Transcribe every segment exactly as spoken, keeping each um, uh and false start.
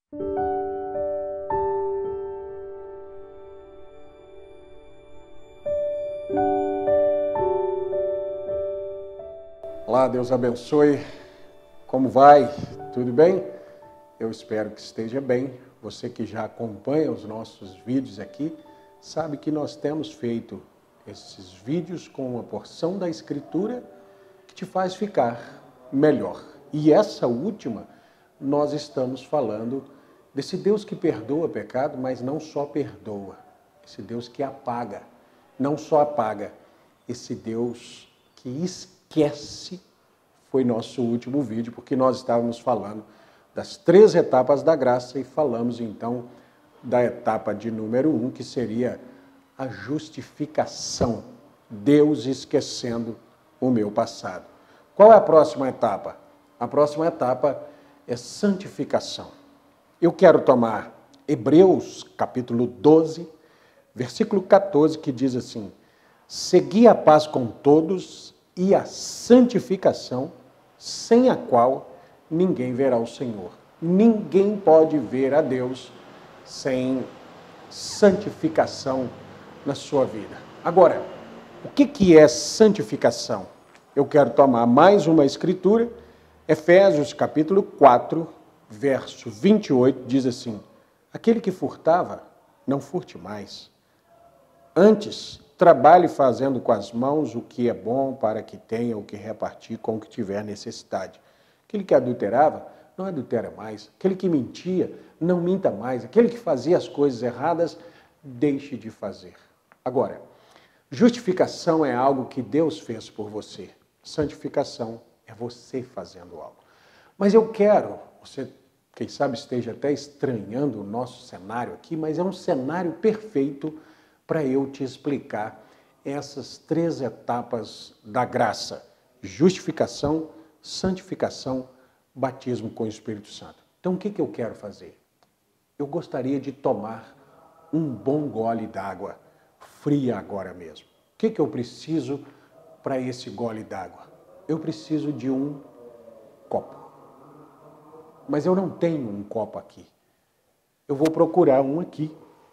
Olá, Deus abençoe. Como vai? Tudo bem? Eu espero que esteja bem. Você que já acompanha os nossos vídeos aqui, sabe que nós temos feito esses vídeos com uma porção da Escritura que te faz ficar melhor. E essa última, nós estamos falando desse Deus que perdoa pecado, mas não só perdoa. Esse Deus que apaga, não só apaga. Esse Deus que esquece foi nosso último vídeo, porque nós estávamos falando das três etapas da graça e falamos então da etapa de número um, que seria a justificação. Deus esquecendo o meu passado. Qual é a próxima etapa? A próxima etapa é santificação. Eu quero tomar Hebreus capítulo doze, versículo quatorze, que diz assim: segui a paz com todos e a santificação, sem a qual ninguém verá o Senhor. Ninguém pode ver a Deus sem santificação na sua vida. Agora, o que que é santificação? Eu quero tomar mais uma escritura, Efésios capítulo quatro, verso vinte e oito, diz assim: aquele que furtava, não furte mais. Antes, trabalhe fazendo com as mãos o que é bom, para que tenha o que repartir com o que tiver necessidade. Aquele que adulterava, não adultera mais. Aquele que mentia, não minta mais. Aquele que fazia as coisas erradas, deixe de fazer. Agora, justificação é algo que Deus fez por você. Santificação é você fazendo algo. Mas eu quero, você, quem sabe, esteja até estranhando o nosso cenário aqui, mas é um cenário perfeito para eu te explicar essas três etapas da graça: justificação, santificação, batismo com o Espírito Santo. Então, o que que eu quero fazer? Eu gostaria de tomar um bom gole d'água fria agora mesmo. O que que eu preciso para esse gole d'água? Eu preciso de um copo. Mas eu não tenho um copo aqui. Eu vou procurar um aqui,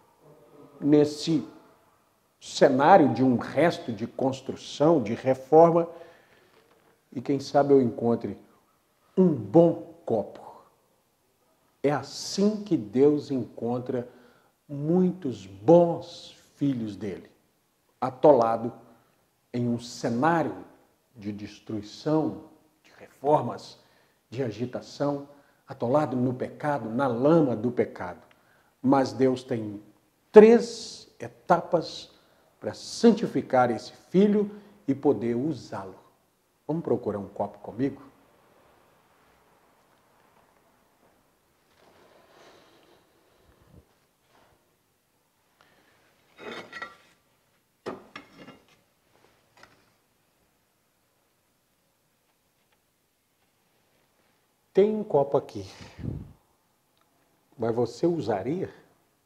nesse cenário de um resto de construção, de reforma, e quem sabe eu encontre um bom copo. É assim que Deus encontra muitos bons filhos dele, atolado em um cenário de destruição, de reformas, de agitação, atolado no pecado, na lama do pecado. Mas Deus tem três etapas para santificar esse filho e poder usá-lo. Vamos procurar um copo comigo? Tem um copo aqui, mas você usaria?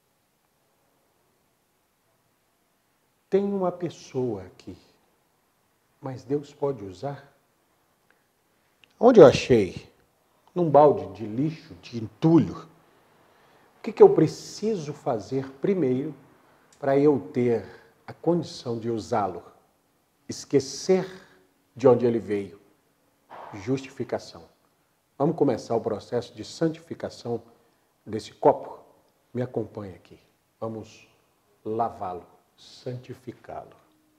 Tem uma pessoa aqui, mas Deus pode usar? Onde eu achei? Num balde de lixo, de entulho. O que que eu preciso fazer primeiro para eu ter a condição de usá-lo? Esquecer de onde ele veio. Justificação. Vamos começar o processo de santificação desse copo? Me acompanhe aqui. Vamos lavá-lo, santificá-lo.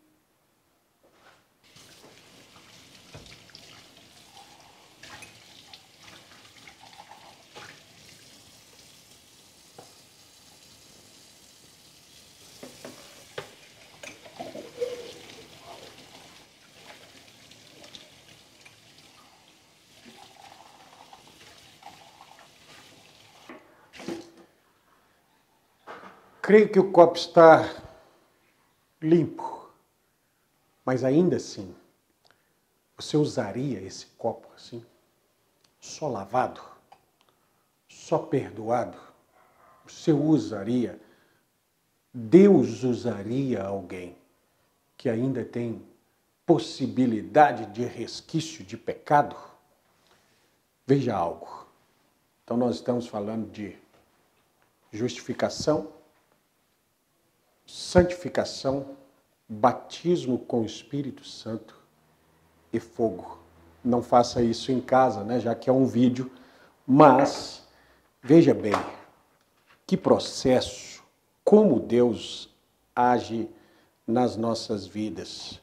Creio que o copo está limpo, mas ainda assim, você usaria esse copo assim, só lavado, só perdoado? Você usaria, Deus usaria alguém que ainda tem possibilidade de resquício de pecado? Veja algo. Então nós estamos falando de justificação, santificação, batismo com o Espírito Santo e fogo. Não faça isso em casa, né? Já que é um vídeo, mas veja bem que processo, como Deus age nas nossas vidas.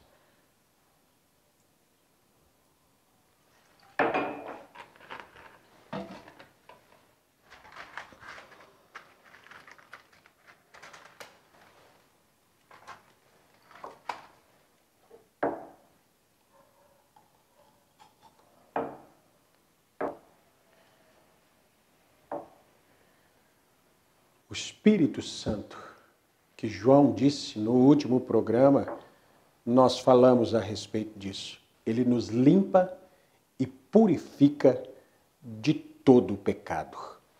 O Espírito Santo, que João disse no último programa, nós falamos a respeito disso. Ele nos limpa e purifica de todo o pecado.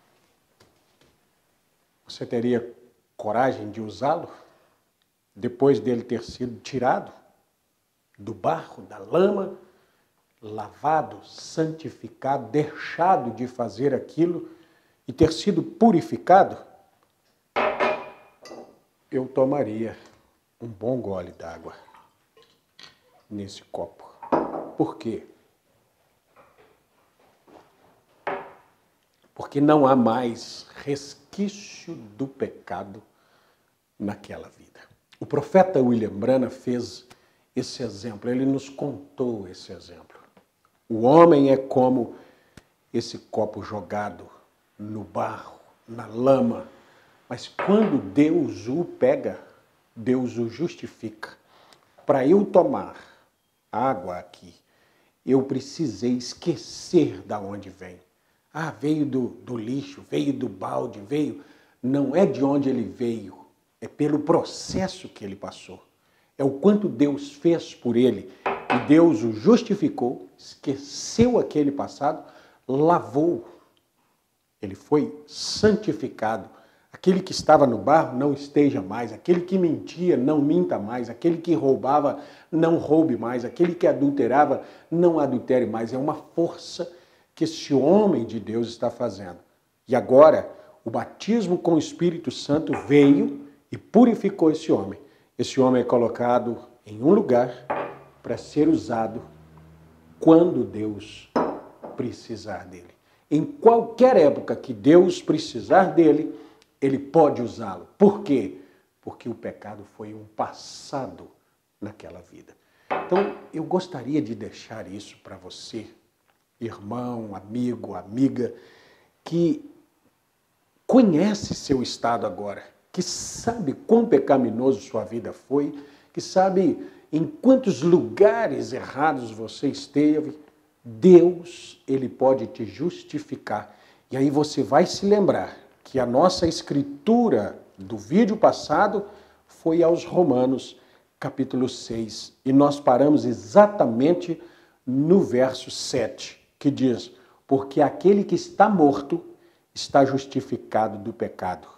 Você teria coragem de usá-lo depois dele ter sido tirado do barro, da lama, lavado, santificado, deixado de fazer aquilo e ter sido purificado? Eu tomaria um bom gole d'água nesse copo. Por quê? Porque não há mais resquício do pecado naquela vida. O profeta William Branham fez esse exemplo, ele nos contou esse exemplo. O homem é como esse copo jogado no barro, na lama, mas quando Deus o pega, Deus o justifica. Para eu tomar água aqui, eu precisei esquecer de onde vem. Ah, veio do, do lixo, veio do balde, veio... Não é de onde ele veio, é pelo processo que ele passou. É o quanto Deus fez por ele. E Deus o justificou, esqueceu aquele passado, lavou. Ele foi santificado. Aquele que estava no barro não esteja mais, aquele que mentia não minta mais, aquele que roubava não roube mais, aquele que adulterava não adultere mais. É uma força que esse homem de Deus está fazendo. E agora, o batismo com o Espírito Santo veio e purificou esse homem. Esse homem é colocado em um lugar para ser usado quando Deus precisar dele. Em qualquer época que Deus precisar dele, ele pode usá-lo. Por quê? Porque o pecado foi um passado naquela vida. Então, eu gostaria de deixar isso para você, irmão, amigo, amiga, que conhece seu estado agora, que sabe quão pecaminoso sua vida foi, que sabe em quantos lugares errados você esteve. Deus, ele pode te justificar. E aí você vai se lembrar que a nossa escritura do vídeo passado foi aos Romanos, capítulo seis. E nós paramos exatamente no verso sete, que diz: porque aquele que está morto está justificado do pecado.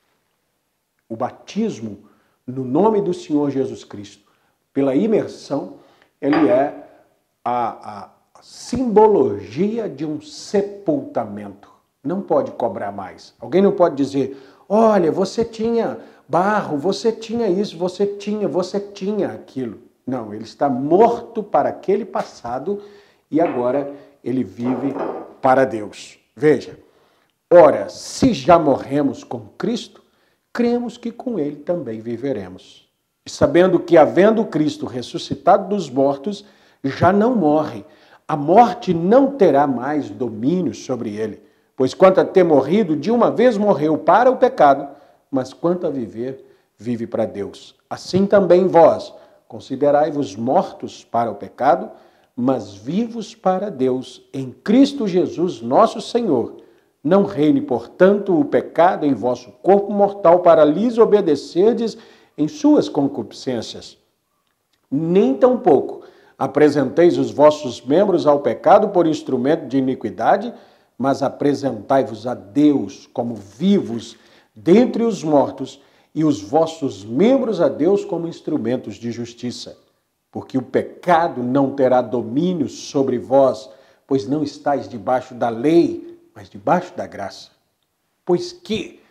O batismo no nome do Senhor Jesus Cristo, pela imersão, ele é a, a simbologia de um sepultamento. Não pode cobrar mais. Alguém não pode dizer: olha, você tinha barro, você tinha isso, você tinha, você tinha aquilo. Não, ele está morto para aquele passado e agora ele vive para Deus. Veja, ora, se já morremos com Cristo, cremos que com ele também viveremos. E sabendo que, havendo Cristo ressuscitado dos mortos, já não morre. A morte não terá mais domínio sobre ele. Pois quanto a ter morrido, de uma vez morreu para o pecado, mas quanto a viver, vive para Deus. Assim também vós, considerai-vos mortos para o pecado, mas vivos para Deus, em Cristo Jesus nosso Senhor. Não reine, portanto, o pecado em vosso corpo mortal para lhes obedecerdes em suas concupiscências. Nem tampouco apresenteis os vossos membros ao pecado por instrumento de iniquidade, mas apresentai-vos a Deus como vivos dentre os mortos e os vossos membros a Deus como instrumentos de justiça. Porque o pecado não terá domínio sobre vós, pois não estáis debaixo da lei, mas debaixo da graça. Pois que,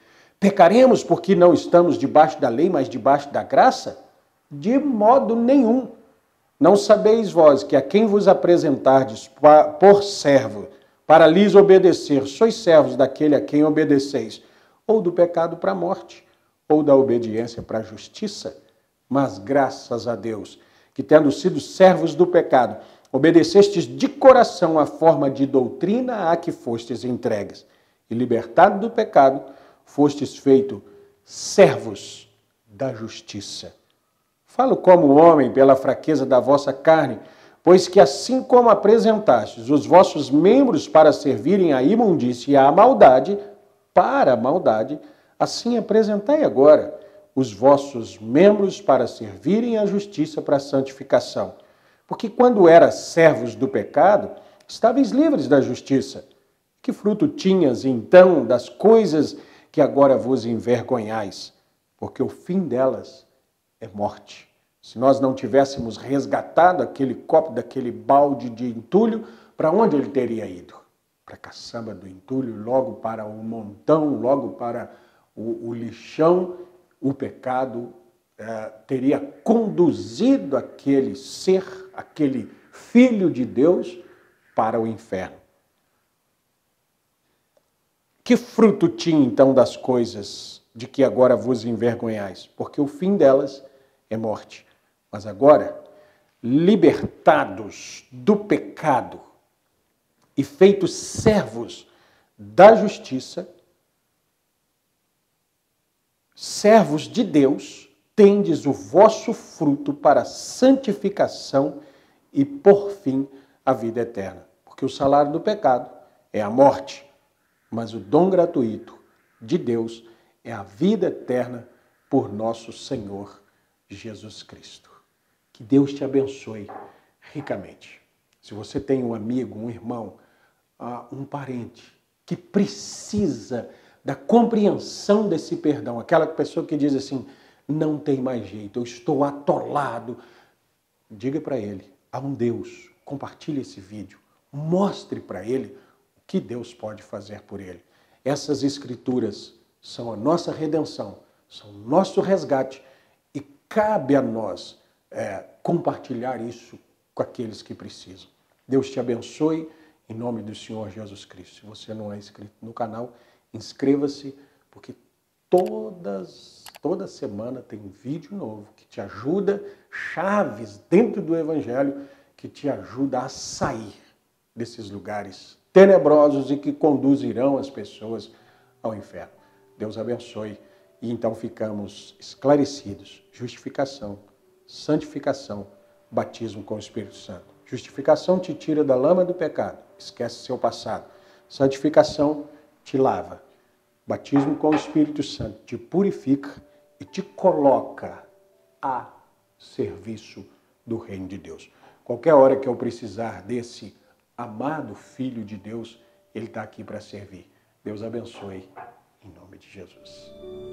Pecaremos porque não estamos debaixo da lei, mas debaixo da graça? De modo nenhum. Não sabeis vós que a quem vos apresentardes por servo, para lhes obedecer, sois servos daquele a quem obedeceis, ou do pecado para a morte, ou da obediência para a justiça? Mas graças a Deus, que tendo sido servos do pecado, obedecestes de coração a forma de doutrina a que fostes entregues, e libertado do pecado, fostes feito servos da justiça. Falo como homem pela fraqueza da vossa carne, pois que assim como apresentastes os vossos membros para servirem à imundícia e à maldade, para a maldade, assim apresentai agora os vossos membros para servirem à justiça para a santificação. Porque quando eras servos do pecado, estáveis livres da justiça. Que fruto tinhas então das coisas que agora vos envergonhais? Porque o fim delas é morte. Se nós não tivéssemos resgatado aquele copo daquele balde de entulho, para onde ele teria ido? Para a caçamba do entulho, logo para o montão, logo para o, o lixão. O pecado eh, teria conduzido aquele ser, aquele filho de Deus, para o inferno. Que fruto tinha então das coisas de que agora vos envergonhais? Porque o fim delas é morte. Mas agora, libertados do pecado e feitos servos da justiça, servos de Deus, tendes o vosso fruto para a santificação e, por fim, a vida eterna. Porque o salário do pecado é a morte, mas o dom gratuito de Deus é a vida eterna por nosso Senhor Jesus Cristo. Que Deus te abençoe ricamente. Se você tem um amigo, um irmão, um parente que precisa da compreensão desse perdão, aquela pessoa que diz assim, não tem mais jeito, eu estou atolado, diga para ele, há um Deus, compartilhe esse vídeo, mostre para ele o que Deus pode fazer por ele. Essas escrituras são a nossa redenção, são o nosso resgate e cabe a nós é, compartilhar isso com aqueles que precisam. Deus te abençoe em nome do Senhor Jesus Cristo. Se você não é inscrito no canal, inscreva-se, porque todas, toda semana tem um vídeo novo que te ajuda, chaves dentro do Evangelho, que te ajuda a sair desses lugares tenebrosos e que conduzirão as pessoas ao inferno. Deus abençoe. E então ficamos esclarecidos. Justificação, santificação, batismo com o Espírito Santo. Justificação te tira da lama do pecado, esquece seu passado. Santificação te lava. Batismo com o Espírito Santo te purifica e te coloca a serviço do reino de Deus. Qualquer hora que eu precisar desse amado Filho de Deus, ele está aqui para servir. Deus abençoe, em nome de Jesus.